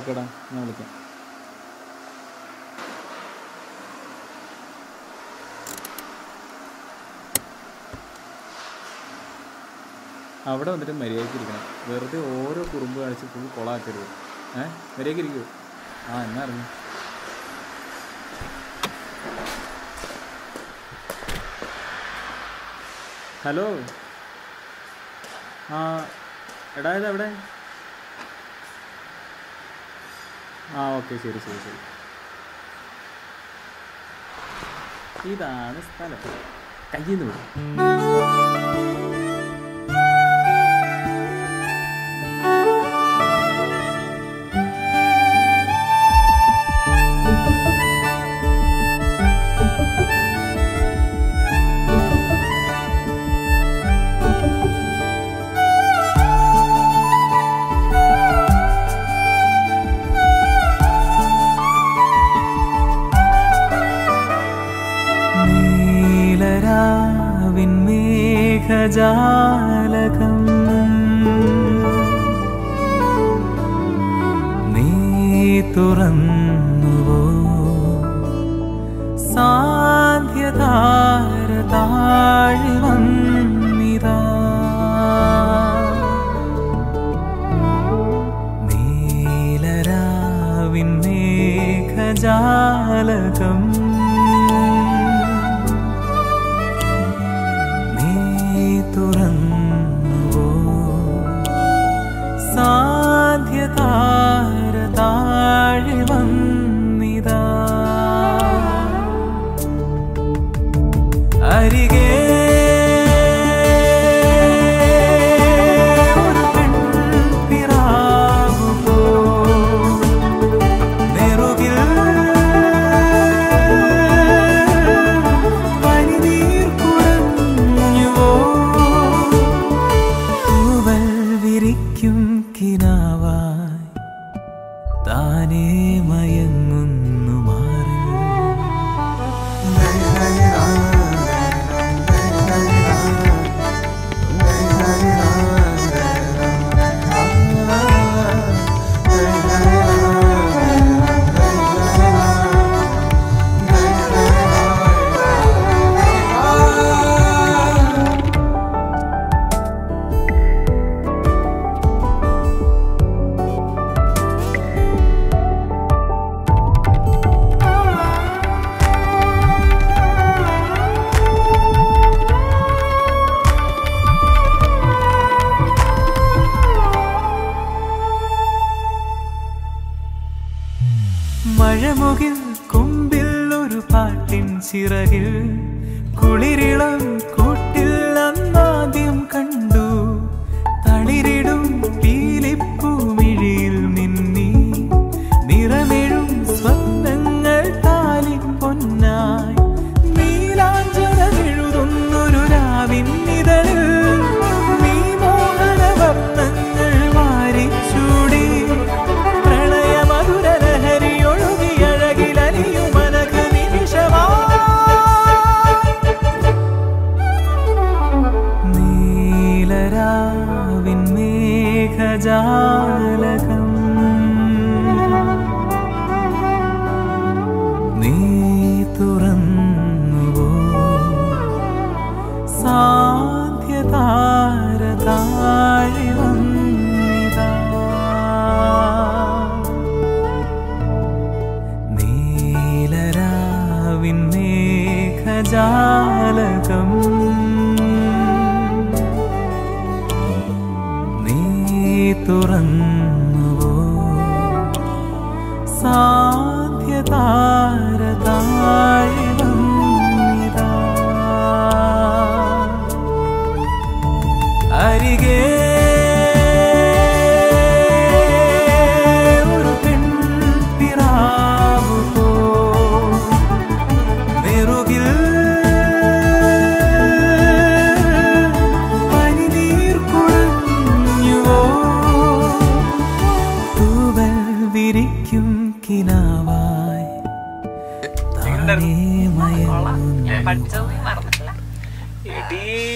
ഓക്കേടാ, ഞാൻ വിളിക്കാം. അവിടെ വന്നിട്ട് മര്യാദയ്ക്ക് ഇരിക്കണം. വെറുതെ ഓരോ കുറുമ്പ് കാണിച്ച് ഫുൾ കൊളാക്കരുത്. മര്യാദയ്ക്ക് ഇരിക്കൂ. എന്നാ അറിഞ്ഞു. ഹലോ. എടാ ഇതെവിടെ? ഓക്കെ, ശരി ശരി ശരി. ഇതാണ് സ്ഥലം. കയ്യിൽ നിന്ന് വിടും. ജാലകം നീ തുറന്നുവോ സാന്ധ്യതാര താഴി വന്നിതാ നീലരാവിൻ മേഘജാലകം തുറന്നുവോ സാധ്യതാര താഴി വന്നിതാ അരികെ മഴമുകിൽ കൊമ്പിൽ ഒരു പാട്ടിൻ ചിറകിൽ കുളിരിളം കൂട്ടിൽ അന്നാദ്യം കണ്ടു തളിരിടും പീലിപ്പൂമിഴിയിൽ നിന്നി നിറമെഴും സ്വപ്നങ്ങൾ താലി പൊന്നായി നീലാഞ്ചനമെഴുതുന്നൊരു രാവിൻ നിഴലിൽ നീ മോഹന വർണ്ണങ്ങൾ വാരിച്ചൂടി നീലരാവിൻ മേഘജാലകം നീ തുറന്നുവോ സാധ്യതാര താഴി വന്നിതാ നീലരാവിൻ മേഘജാലകം തുറന്നുവോ സാധ്യതാര താഴി വന്നിതാ അരികെ ഒരു പെൺപിറാവു പോ നെറുകിൽ പനിനീർ കുഴഞ്ഞുവോ വിരിക്കും കിനാവായി താനേ മയങ്ങുന്നു.